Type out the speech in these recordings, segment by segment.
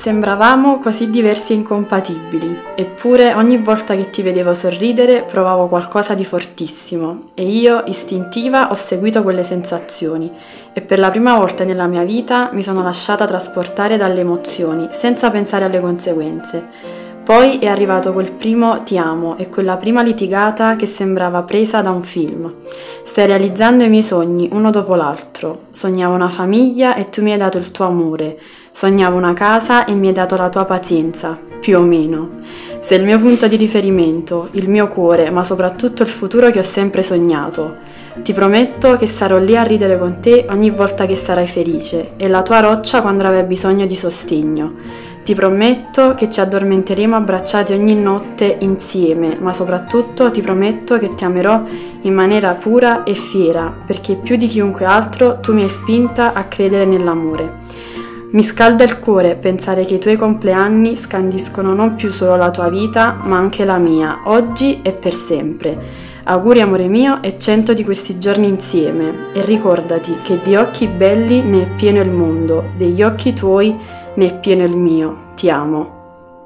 Sembravamo così diversi e incompatibili, eppure ogni volta che ti vedevo sorridere provavo qualcosa di fortissimo e io, istintiva, ho seguito quelle sensazioni e per la prima volta nella mia vita mi sono lasciata trasportare dalle emozioni senza pensare alle conseguenze. Poi è arrivato quel primo ti amo e quella prima litigata che sembrava presa da un film. Stai realizzando i miei sogni uno dopo l'altro. Sognavo una famiglia e tu mi hai dato il tuo amore. Sognavo una casa e mi hai dato la tua pazienza, più o meno. Sei il mio punto di riferimento, il mio cuore, ma soprattutto il futuro che ho sempre sognato. Ti prometto che sarò lì a ridere con te ogni volta che sarai felice e la tua roccia quando avrai bisogno di sostegno. Ti prometto che ci addormenteremo abbracciati ogni notte insieme, ma soprattutto ti prometto che ti amerò in maniera pura e fiera, perché più di chiunque altro tu mi hai spinta a credere nell'amore. Mi scalda il cuore pensare che i tuoi compleanni scandiscono non più solo la tua vita, ma anche la mia, oggi e per sempre. Auguri amore mio e 100 di questi giorni insieme e ricordati che di occhi belli ne è pieno il mondo, degli occhi tuoi ne è pieno il mio. Ti amo.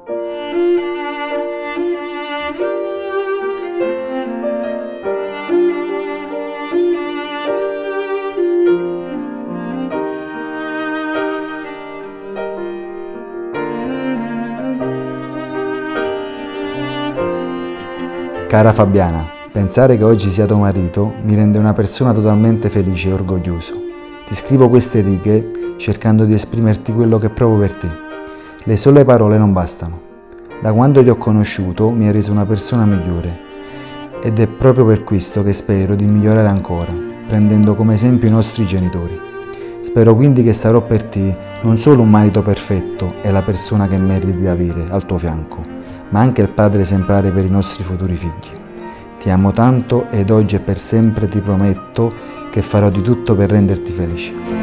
Cara Fabiana, pensare che oggi sia tuo marito mi rende una persona totalmente felice e orgoglioso. Ti scrivo queste righe cercando di esprimerti quello che provo per te. Le sole parole non bastano. Da quando ti ho conosciuto mi hai reso una persona migliore ed è proprio per questo che spero di migliorare ancora, prendendo come esempio i nostri genitori. Spero quindi che sarò per te non solo un marito perfetto e la persona che meriti di avere al tuo fianco, ma anche il padre esemplare per i nostri futuri figli. Ti amo tanto ed oggi e per sempre ti prometto che farò di tutto per renderti felice.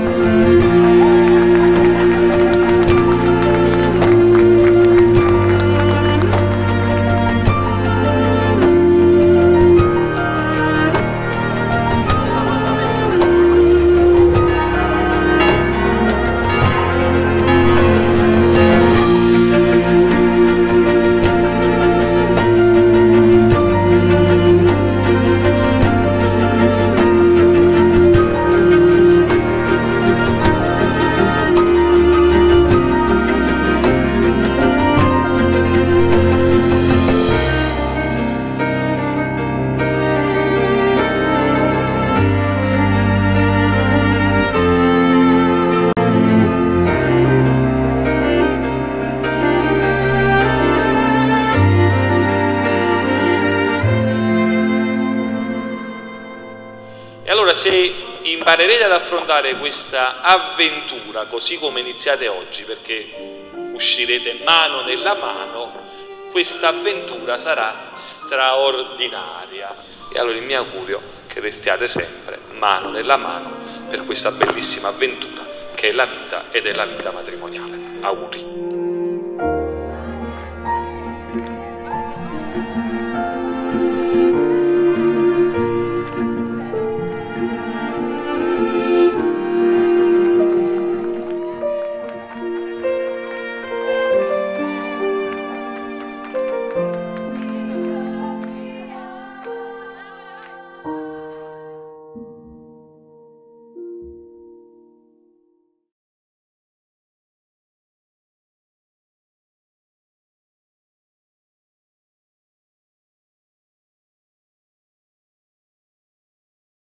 Se imparerete ad affrontare questa avventura così come iniziate oggi, perché uscirete mano nella mano, questa avventura sarà straordinaria. E allora il mio augurio è che restiate sempre mano nella mano per questa bellissima avventura che è la vita ed è la vita matrimoniale. Auguri.